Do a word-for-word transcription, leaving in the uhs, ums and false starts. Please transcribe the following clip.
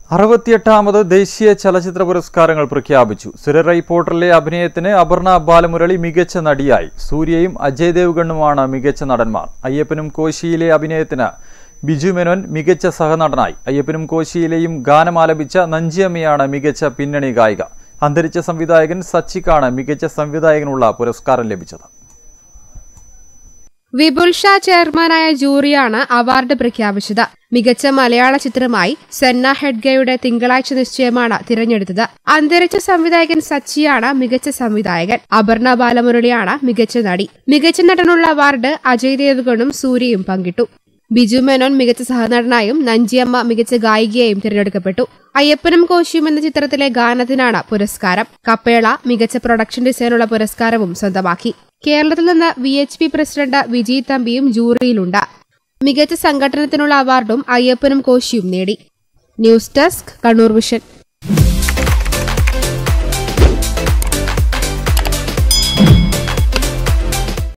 അറുപത്തിയെട്ടാമത് ദേശീയ ചലച്ചിത്ര പുരസ്കാരങ്ങൾ പ്രഖ്യാപിച്ചു. സിരറൈ പോർട്ടറിലെ അഭിനയത്തിന് അപർണ ബാലമുരളി മികച്ച നടിയായി. സൂര്യയും അജയ് ദേവ്ഗണ്ണുമാണ് മികച്ച നടന്മാർ. അയ്യപ്പനും കോശിയിലെ അഭിനയത്തിന് ബിജു മേനോൻ മികച്ച സഹനടനായി. അയ്യപ്പനും കോശിയിലെയും ഗാനമാലപിച്ച നഞ്ചിയമ്മയാണ് മികച്ച പിന്നണി ഗായിക. അന്തരിച്ച സംവിധായകൻ സച്ചിക്കാണ് മികച്ച സംവിധായകനുള്ള പുരസ്കാരം ലഭിച്ചത്. വിപുൽ ഷാ ചെയർമാനായ ജൂറിയാണ് അവാർഡ് പ്രഖ്യാപിച്ചത്. മികച്ച മലയാള ചിത്രമായി സെന്ന ഹെഡ്ഗയുടെ തിങ്കളാഴ്ച നിശ്ചയമാണ് തിരഞ്ഞെടുത്തത്. അന്തരിച്ച സംവിധായകൻ സച്ചിയാണ് മികച്ച സംവിധായകൻ. അപർണ ബാലമുരളിയാണ് മികച്ച നടി. മികച്ച നടനുള്ള അവാർഡ് അജയ് ദേവ്ഗണും സൂര്യയും പങ്കിട്ടു. ബിജു മേനോൻ മികച്ച സഹനടനായും നഞ്ചിയമ്മ മികച്ച ഗായികയായും തിരഞ്ഞെടുക്കപ്പെട്ടു. അയ്യപ്പനും കോശിയും എന്ന ചിത്രത്തിലെ ഗാനത്തിനാണ് പുരസ്കാരം. കപ്പേള മികച്ച പ്രൊഡക്ഷൻ ഡിസൈനുള്ള പുരസ്കാരവും സ്വന്തമാക്കി. കേരളത്തിൽ നിന്ന് V H P president Vijay തമ്പിയും ജൂറിയിലുണ്ട്. മികച്ച സംഘടനത്തിനുള്ള അവാർഡും അയ്യപ്പനും കോശിയും നേടി. News desk Kannur vision.